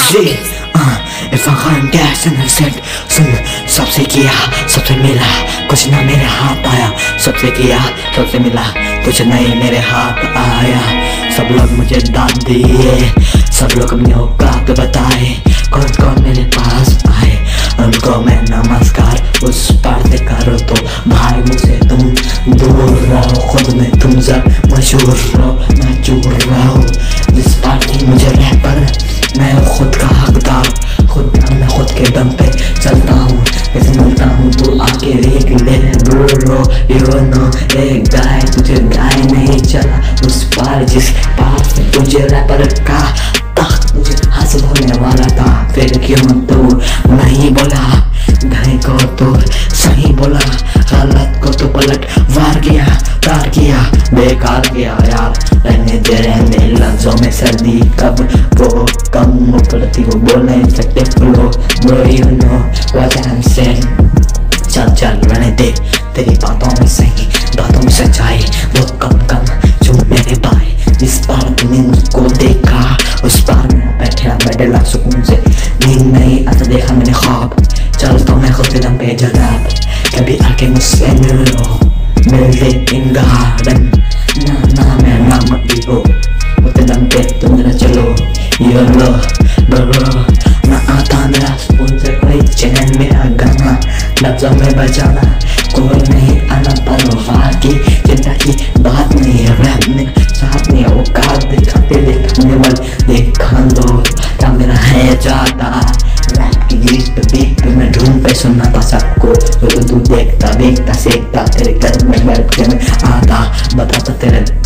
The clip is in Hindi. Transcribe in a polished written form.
Ji if I can't dance and I said सुन, सबसे किया सबसे मिला, कुछ ना मेरे हाथ आया। सबसे किया सबसे मिला, कुछ नहीं मेरे हाथ आया। सब लोग मुझे दाद दिए, सब लोग अपनी औकात बताए, कौन कौन मेरे पास आए उनको मैं नमस्कार उस पार से करो। तो भाई मुझसे तुम दूर रहो, खुद में तुम सब मशहूर रहो, मैं चूर रहो। जिस पार्टी मुझे रैपर, मैं खुद का हकदार, मैं खुद के दम पे चलता हूँ, कैसे मिलता हूँ तू आके देख ले ब्रो। यू नो एक गाय तुझे गाय नहीं चला उस पार, जिस पार से तुझे रैपर का तख्त तुझे हासिल होने वाला था। फिर क्यों तू नहीं बोला, नहीं को तो सही बोला, गलत को तो पलट वार किया, तार किया, बेकार किया यार। रहने दे रहने लफ्जों में सर्दी कब वो कम पड़ती वो बोल नहीं सकते bro you know what I am saying. चल चल रहने दे तेरी बातों में सही, बातों में सच्चाई, वो कम जो मेरे भाई। जिस पार तूने मुझको देखा उस पार मैं बैठा सुकून से, नींद नहीं आता देखा मैंने ख्वाब। चल तो मैं खुद के दम पे जनाब, कभी आके मुझसे मिल लो, मिल दे इन गार्डन ना मैं नाम हो उसके दम पे तुम मेरा चलो। ये लो ब्रो ना आता मेरा सुकून से कोई चैन, मेरा गाना लफ्जों में बजाना, कोई नहीं आना परवाह की चिंता की बात नहीं। रैप में साथ नहीं औकात दिखाते दिखाने वाले देखा दो क्या मेरा है जाता। रैप की गीत पे बीट पे मैं ढूंढ पे सुनना था सबको, तो तू देखता देखता सीखता तेरे घर में बैठ के मैं आता बताता तेरे